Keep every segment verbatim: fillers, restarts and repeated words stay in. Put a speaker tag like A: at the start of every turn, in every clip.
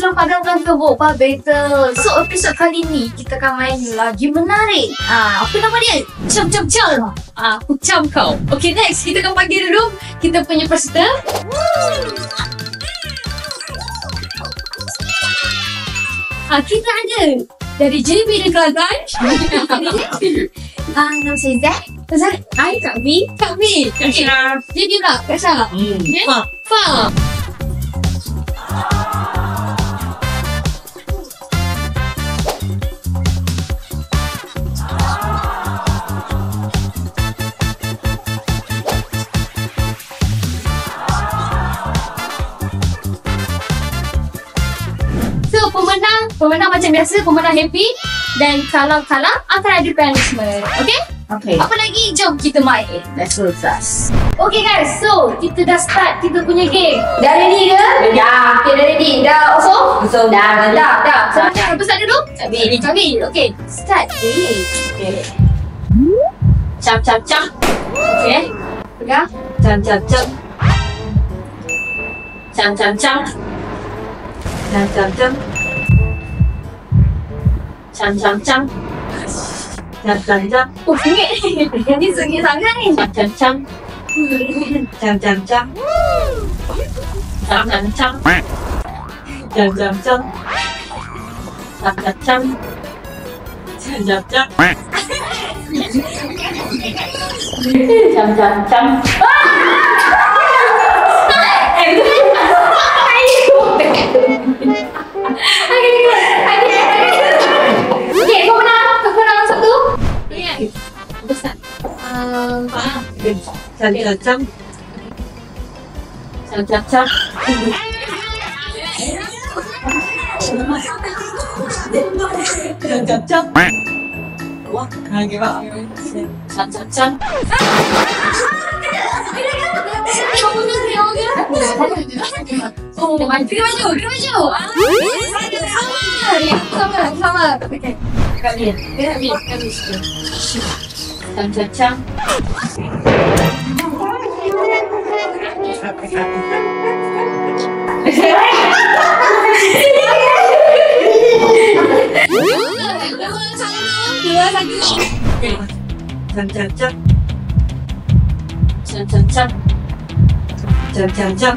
A: sudah padamkan ke Voltbar battle. So episod kali ni kita akan main lagi menarik. Ah, apa nama dia? Chum Chum Chum. Ah, aku Cham kau. Okay, next kita akan panggil dulu kita punya peserta. Ah, kita ada dari J B dan Kelantan. Ah, nama saya Zek. Zek. Hai, Kak B. Kak B. Kak Syah. Dia dia pula, Kak Syah. Hmm. Okay? Fa. Fa. So, pemenang, pemenang macam biasa, pemenang happy. Dan kalau kalah akan ada punishment. Okay?
B: Okay.
A: Apa lagi? Jom kita main.
B: Let's go first.
A: Okay guys, so kita dah start kita punya game. Dah ready ke?
B: Dah.
A: Okay, dah ready. Dah also?
B: So dah.
A: Dah, dah. So macam apa start dulu?
B: Kami.
A: Kami. Okay, start. Okay.
B: Okay. Cham cham cham.
A: Okay. Pegang.
B: Cham cham cham. Cham cham cham. Cham cham cham. Cham cham cham. Cham cham cham.
A: Oh, sengit. Ni sengit sangat ni.
B: Cham cham cham. Cham cham cham. Cham cham cham. Cham cham cham. Cham cham cham. Cham cham cham. Cham cham cham.
A: Okay, kau menang. Kau menang satu. Okay. Besar. Um,
B: Cham cham cham. Cham cham cham. Cham cham cham. Wah, lagi pak. Cham cham cham.
A: Oh, maju, kita maju, kita maju. Sama, sama, sama. Okay.
B: Kami, kami, kami. Cham cham cham.
A: Dua satu.
B: Cham cham cham. Cham cham cham. Cham cham cham.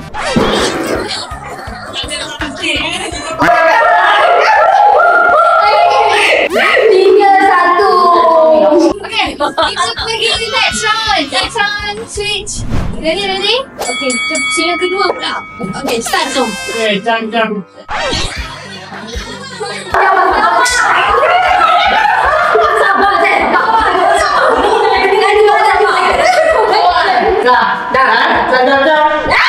A: Tiga satu. Okay, kita pergi ke next round. Next round, switch. Ready, ready? Okay, kita yang kedua pula. Okay, start jom.
C: Okay, jam jam.
B: Dah, dah, dah, dah, dah.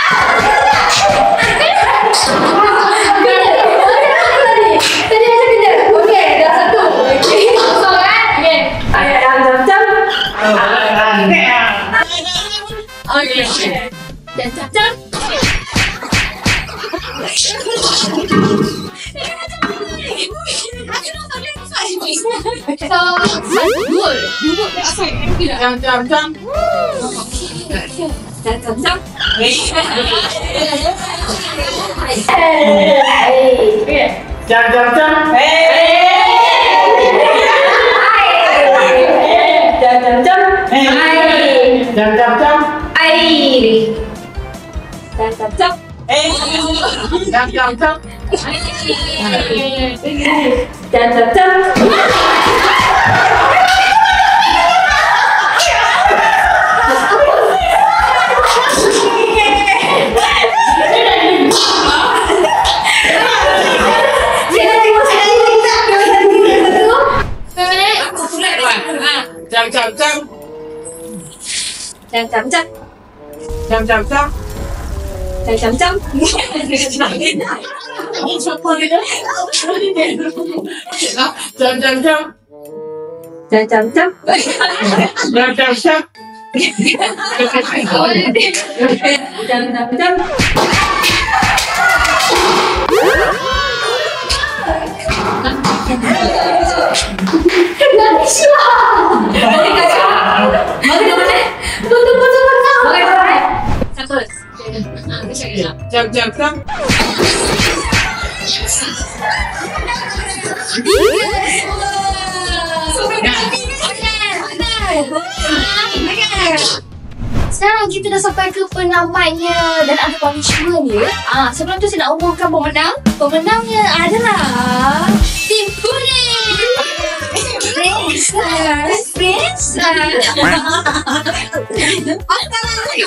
A: Okay. Jam jam jam. So, dua, dua
C: Jam jam jam.
A: jam jam jam.
C: Jam jam jam.
B: Jam jam jam.
C: Jam jam jam.
A: Air. Jam jam jam.
C: Jam jam jam.
B: Jam jam jam.
C: Jam jam jam.
A: Jam jam jam.
C: Jam jam jam.
A: Jam jam jam.
C: Jam jam jam.
A: Jam jam jam.
C: Jam jam jam.
A: Jam jam jam. Nanti siapa? Mana mana? Betul betul betul. Mana? Satu.
C: Jam jam jam.
A: Sekarang kita dah sampai ke penamatnya dan ada punishment dia. Ah, sebelum tu saya nak umumkan pemenang. Pemenangnya adalah tim kuning. Princess, princess. Apa lagi?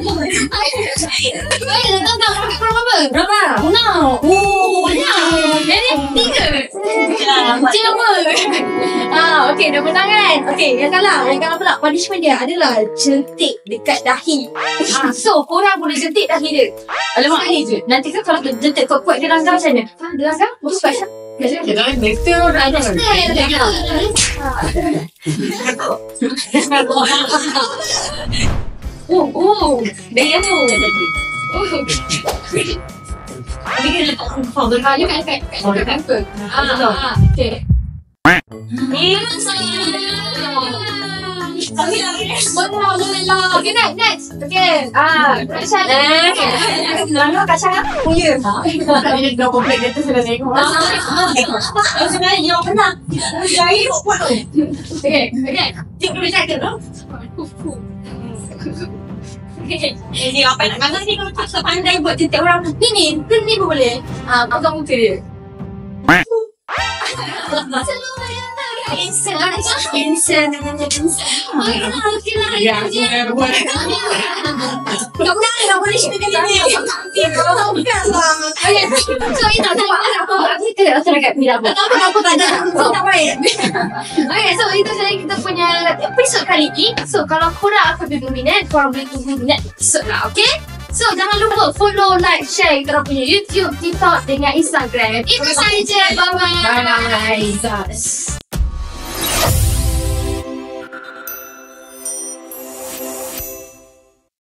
A: Baik, tentang berapa? Berapa? Enam. Oh, banyak. Jadi tiga. Cuma. Ah, okey, dah menang kan? Okey, yang kalah, yang kalah pula punishment dia adalah jentik dekat dahi. Ah, so korang boleh jentik dahi dia. Alamak ni je. Nanti kan kalau jentik kuat-kuat dia langgar macam mana? Ha, dia langgar? Bagus kan?
C: Kita ni betul dah ada.
A: Oh, oh, dia tu. Oh. Dia kena letak kumpul. Ah, you kan kat kat kat apa? Ah, okey. Ni Alhamdulillah. Okay, next, next. Okay. Ah, Kacang. Eh, langgar kacang apa? Ya.
C: Ini dah komplek kita sudah tengok.
B: Sebenarnya yang menang. Jahit buat tu.
A: Okay, okay. Cikgu boleh cakap tu?
B: Ini apa nak kata ni kalau tak pandai buat titik orang.
A: Ni ni, ni ni pun boleh. Ah, pegang muka dia. Insya Allah, insya Allah, okey lah.
C: Ya, saya buat.
A: Tak boleh, tak boleh cerita ni. Bukanlah. Okay, so ini tak tahu apa. Kita akan dekat bila apa. Apa apa tak ada. Tak baik. Okay, so itu saja kita punya episod kali ini. So kalau korang akan berminat, korang boleh tunggu minat episod lah, okay? So jangan lupa follow, like, share kita punya YouTube, TikTok dengan Instagram. Itu saja. Bye bye.
C: Bye.